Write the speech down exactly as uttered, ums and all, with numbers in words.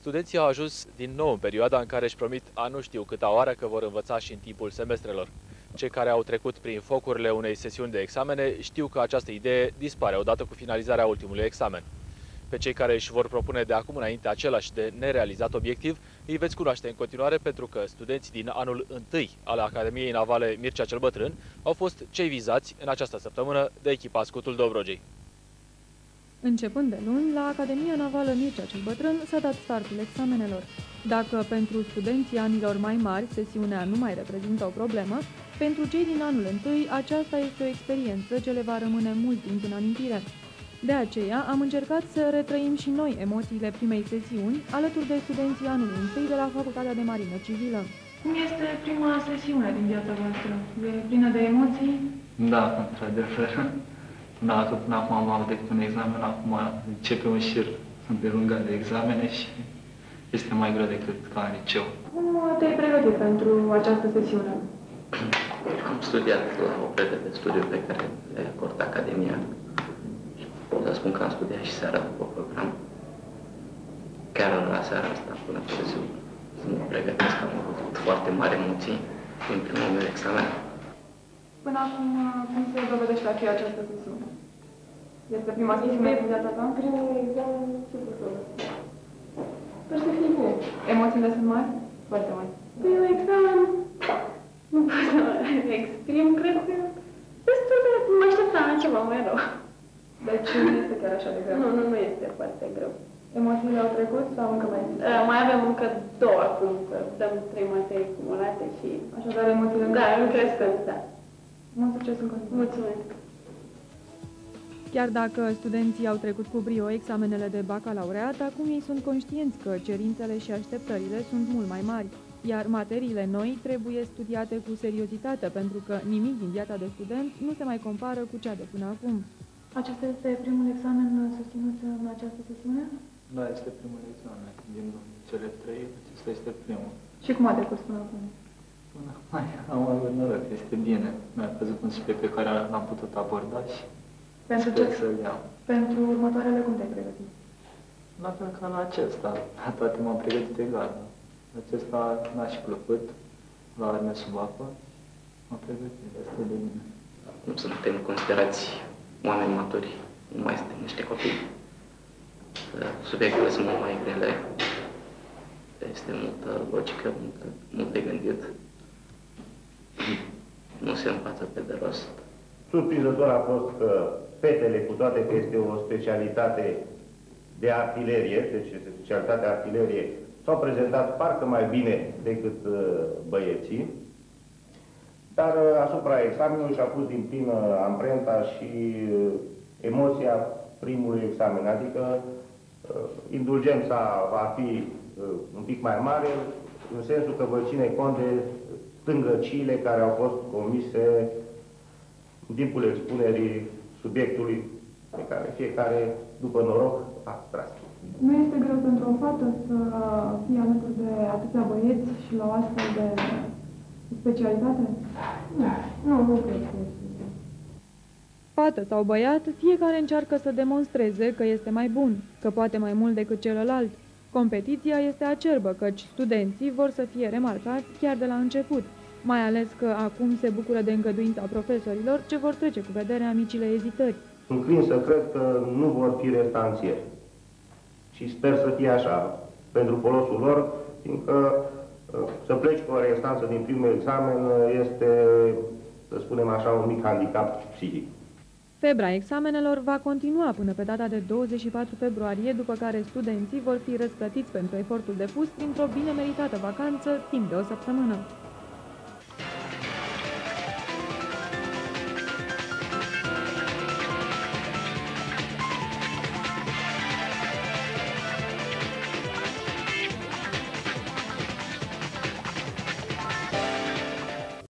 Studenții au ajuns din nou în perioada în care își promit a nu știu câta oară că vor învăța și în timpul semestrelor. Cei care au trecut prin focurile unei sesiuni de examene știu că această idee dispare odată cu finalizarea ultimului examen. Pe cei care își vor propune de acum înainte același de nerealizat obiectiv, îi veți cunoaște în continuare pentru că studenții din anul întâi al Academiei Navale Mircea cel Bătrân au fost cei vizați în această săptămână de echipa Scutul Dobrogei. Începând de luni, la Academia Navală Mircea cel Bătrân s-a dat startul examenelor. Dacă pentru studenții anilor mai mari sesiunea nu mai reprezintă o problemă, pentru cei din anul întâi aceasta este o experiență ce le va rămâne mult timp în amintire. De aceea am încercat să retrăim și noi emoțiile primei sesiuni alături de studenții anului întâi de la Facultatea de Marină Civilă. Cum este prima sesiune din viața voastră? E plină de emoții? Da, într-adevăr. Da, că până acum am avut decât un examen, acum începe un șir îndelungat de examene și este mai greu decât ca în liceu. Cum te-ai pregătit pentru această sesiune? Am studiat la o predă de studiu pe care le acordă Academia și pot să spun că am studiat și seara după program. Chiar la seara asta, până pe sesiune, să mă pregătesc, am avut foarte mari emoții din primul meu examen. Până acum, cum se dovedește a fi această sesiune? Este prima sesiune din viața ta? Primul examen, super prost. Sper să fie bine. Emoțiile sunt mari? Foarte mari. Primul examen, nu pot să mă exprim, cred că destul de... Mă așteptam la ceva mai rău. Deci nu este chiar așa de greu? Nu, nu, nu este foarte greu. Emoțiile au trecut sau încă mai sunt? Uh, mai avem încă două acum, că dăm trei materii cumulate și... Așadar, emoțiile... Da, nu crezi că da. Mult succes în continuare. Mulțumesc. Chiar dacă studenții au trecut cu brio examenele de bacalaureat, acum ei sunt conștienți că cerințele și așteptările sunt mult mai mari, iar materiile noi trebuie studiate cu seriozitate, pentru că nimic din viața de student nu se mai compară cu cea de până acum. Acesta este primul examen susținut în această sesiune? Da, este primul examen. Din cele trei, acesta este primul. Și cum a decurs până acum? Până mai am avut noroc, este bine. Mi-a căzut un subiect pe care l-am putut aborda și pentru sper ce? să-l iau. Pentru următoarele cum te-ai pregătit? La fel ca la acesta. La toate m-am pregătit egal. Acesta n-a și plăcut, la arme sub apă. M-am pregătit destul de bine. Nu suntem considerați oameni maturi, nu mai suntem niște copii. Subiectele sunt mult mai grele. Este multă logică, multă, mult de gândit. Nu se învață pe de rost. Surprinzător a fost că fetele, cu toate că este o specialitate de artilerie, deci este specialitatea artilerie, s-au prezentat parcă mai bine decât băieții, dar asupra examenului și-a pus din plin amprenta și emoția primului examen, adică indulgența va fi un pic mai mare, în sensul că vor ține cont de stângăciile care au fost comise în timpul expunerii subiectului pe care fiecare, după noroc, a tras. Nu este greu pentru o fată să fie alături de atâția băieți și la o astfel de specialitate? Nu, nu, nu cred că este. Fată sau băiat, fiecare încearcă să demonstreze că este mai bun, că poate mai mult decât celălalt. Competiția este acerbă, căci studenții vor să fie remarcați chiar de la început, mai ales că acum se bucură de îngăduința profesorilor ce vor trece cu vederea micile ezitări. Înclin să cred că nu vor fi restanțieri. Și sper să fie așa, pentru folosul lor, fiindcă să pleci cu o restanță din primul examen este, să spunem așa, un mic handicap psihic. Febra examenelor va continua până pe data de douăzeci și patru februarie, după care studenții vor fi răsplătiți pentru efortul depus printr-o bine meritată vacanță timp de o săptămână.